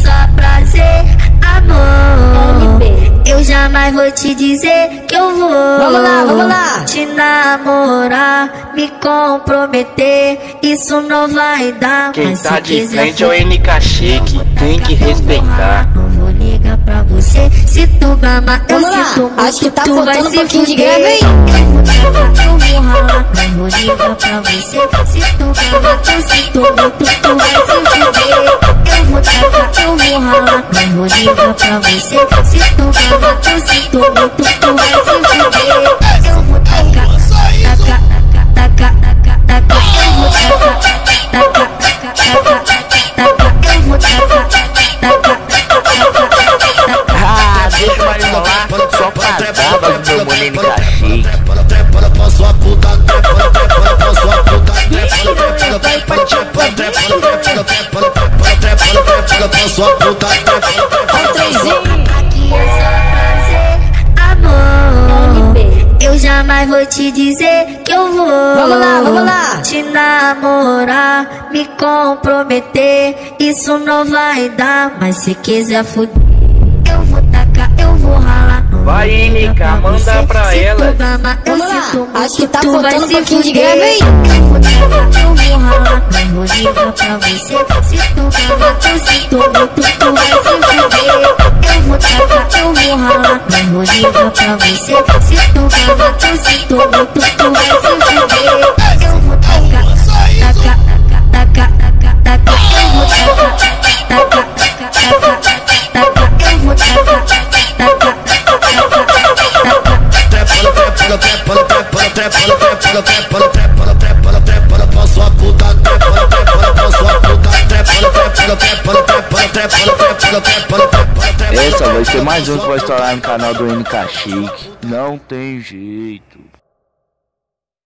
só prazer, amor. Eu jamais vou te dizer que eu vou. Vamos lá. Te namorar, me comprometer, isso não vai dar. Quem mas tá se de quiser frente é o NK Chique, tem que respeitar. não vou ligar pra você. Se tu gama, eu sinto muito. Acho que tá tu vai faltando um se pouquinho de fuder. greve aí. Eu vou ralar, não vou ligar pra você. Se tu gama, eu sinto muito. Tu vai se fuder. Eu vou tacar, eu vou ralar, não vou ligar pra você. Se tu gama, eu sinto muito. Tu vai se fuder. Eu vou tacar, tacar, tacar, tacar, tacar. Eu vou tacar, tacar, tacar, tacar, tacar. Eu vou tacar, tacar, tacar, tacar. Ah, deixa o marido lá, só pra brava do meu mano NK Chique. Aqui é só prazer, amor. Eu jamais vou te dizer que eu vou. Vamos lá. Te namorar, me comprometer, isso não vai dar. Mas se quiser fuder, eu vou tacar, eu vou ralar. Vai, NK, manda pra ela. Vamos lá. Acho que tá faltando um pouquinho de greve aí. Eu vou tacar, eu vou ralar. Não vou ligar pra você. Se tu gama, eu sinto muito. Tu vai se fuder. Eu vou tacar, eu vou ralar. Não vou ligar pra você. Se tu gama, eu sinto muito. Tu vai se fuder. Eu vou tacar, tacar, tacar, tacar, tacar. Eu vou tacar, tacar, tacar, tacar, tacar. Eu vou tacar, tacar, tacar, tacar. Essa vai ser mais um que vai estourar no canal do NK Chique. Não tem jeito.